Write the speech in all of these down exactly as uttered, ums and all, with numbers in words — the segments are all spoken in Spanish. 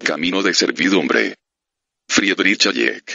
camino de servidumbre. Friedrich Hayek.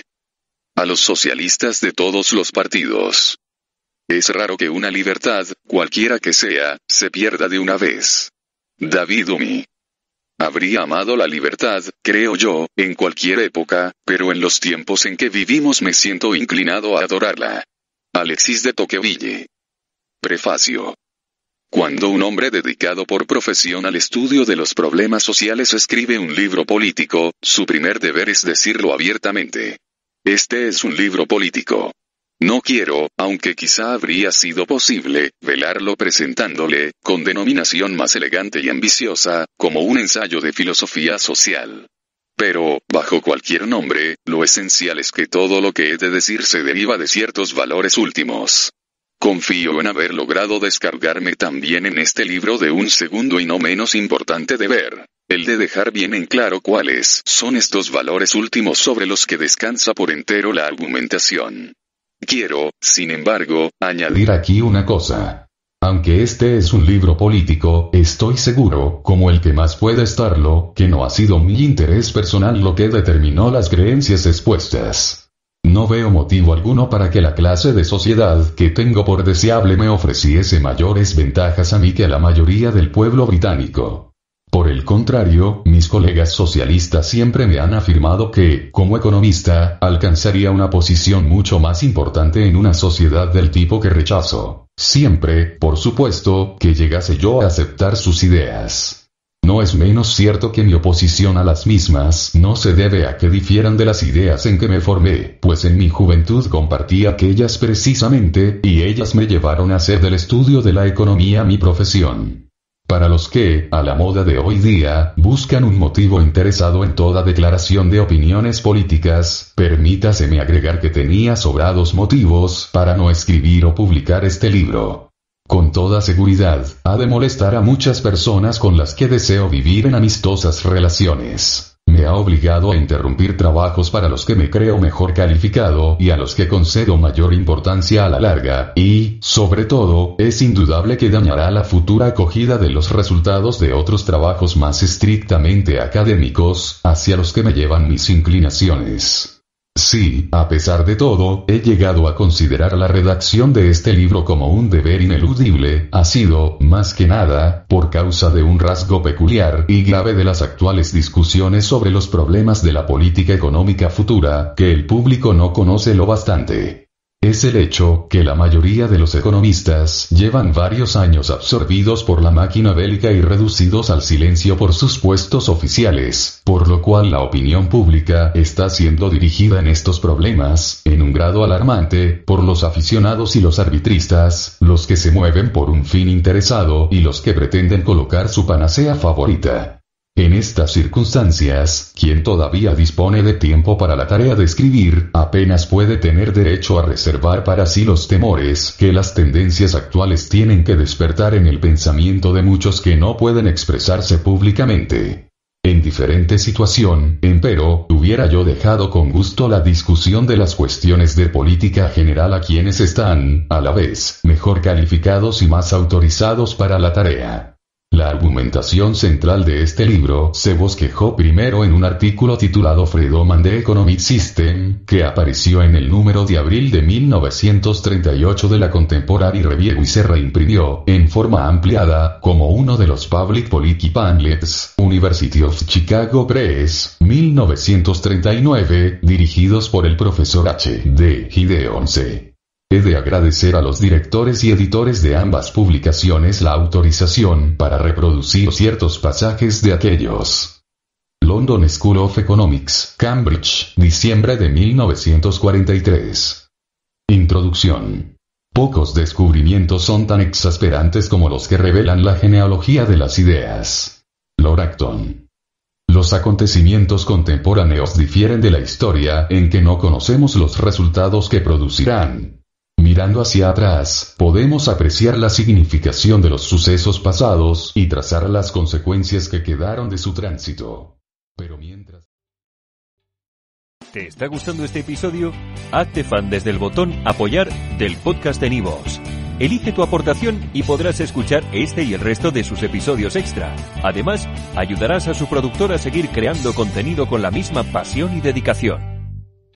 A los socialistas de todos los partidos. Es raro que una libertad, cualquiera que sea, se pierda de una vez. David Hume. Habría amado la libertad, creo yo, en cualquier época, pero en los tiempos en que vivimos me siento inclinado a adorarla. Alexis de Tocqueville. Prefacio. Cuando un hombre dedicado por profesión al estudio de los problemas sociales escribe un libro político, su primer deber es decirlo abiertamente. Este es un libro político. No quiero, aunque quizá habría sido posible, velarlo presentándole, con denominación más elegante y ambiciosa, como un ensayo de filosofía social. Pero, bajo cualquier nombre, lo esencial es que todo lo que he de decir se deriva de ciertos valores últimos. Confío en haber logrado descargarme también en este libro de un segundo y no menos importante deber, el de dejar bien en claro cuáles son estos valores últimos sobre los que descansa por entero la argumentación. Quiero, sin embargo, añadir aquí una cosa. Aunque este es un libro político, estoy seguro, como el que más puede estarlo, que no ha sido mi interés personal lo que determinó las creencias expuestas. No veo motivo alguno para que la clase de sociedad que tengo por deseable me ofreciese mayores ventajas a mí que a la mayoría del pueblo británico. Por el contrario, mis colegas socialistas siempre me han afirmado que, como economista, alcanzaría una posición mucho más importante en una sociedad del tipo que rechazo. Siempre, por supuesto, que llegase yo a aceptar sus ideas. No es menos cierto que mi oposición a las mismas no se debe a que difieran de las ideas en que me formé, pues en mi juventud compartí aquellas precisamente, y ellas me llevaron a hacer del estudio de la economía mi profesión. Para los que, a la moda de hoy día, buscan un motivo interesado en toda declaración de opiniones políticas, permítaseme agregar que tenía sobrados motivos para no escribir o publicar este libro. Con toda seguridad, ha de molestar a muchas personas con las que deseo vivir en amistosas relaciones. Me ha obligado a interrumpir trabajos para los que me creo mejor calificado y a los que concedo mayor importancia a la larga, y, sobre todo, es indudable que dañará la futura acogida de los resultados de otros trabajos más estrictamente académicos, hacia los que me llevan mis inclinaciones. Sí, a pesar de todo, he llegado a considerar la redacción de este libro como un deber ineludible, ha sido, más que nada, por causa de un rasgo peculiar y grave de las actuales discusiones sobre los problemas de la política económica futura, que el público no conoce lo bastante. Es el hecho que la mayoría de los economistas llevan varios años absorbidos por la máquina bélica y reducidos al silencio por sus puestos oficiales, por lo cual la opinión pública está siendo dirigida en estos problemas, en un grado alarmante, por los aficionados y los arbitristas, los que se mueven por un fin interesado y los que pretenden colocar su panacea favorita. En estas circunstancias, quien todavía dispone de tiempo para la tarea de escribir, apenas puede tener derecho a reservar para sí los temores que las tendencias actuales tienen que despertar en el pensamiento de muchos que no pueden expresarse públicamente. En diferente situación, empero, hubiera yo dejado con gusto la discusión de las cuestiones de política general a quienes están, a la vez, mejor calificados y más autorizados para la tarea. La argumentación central de este libro se bosquejó primero en un artículo titulado Freedom and the Economic System, que apareció en el número de abril de mil novecientos treinta y ocho de la Contemporary Review y se reimprimió, en forma ampliada, como uno de los Public Policy Pamphlets, University of Chicago Press, mil novecientos treinta y nueve, dirigidos por el profesor H. D. Gideon C. He de agradecer a los directores y editores de ambas publicaciones la autorización para reproducir ciertos pasajes de aquellos. London School of Economics, Cambridge, diciembre de mil novecientos cuarenta y tres. Introducción. Pocos descubrimientos son tan exasperantes como los que revelan la genealogía de las ideas. Lord Acton. Los acontecimientos contemporáneos difieren de la historia en que no conocemos los resultados que producirán. Mirando hacia atrás, podemos apreciar la significación de los sucesos pasados y trazar las consecuencias que quedaron de su tránsito. Pero mientras... ¿Te está gustando este episodio? Hazte fan desde el botón Apoyar del podcast de Nivos. Elige tu aportación y podrás escuchar este y el resto de sus episodios extra. Además, ayudarás a su productor a seguir creando contenido con la misma pasión y dedicación.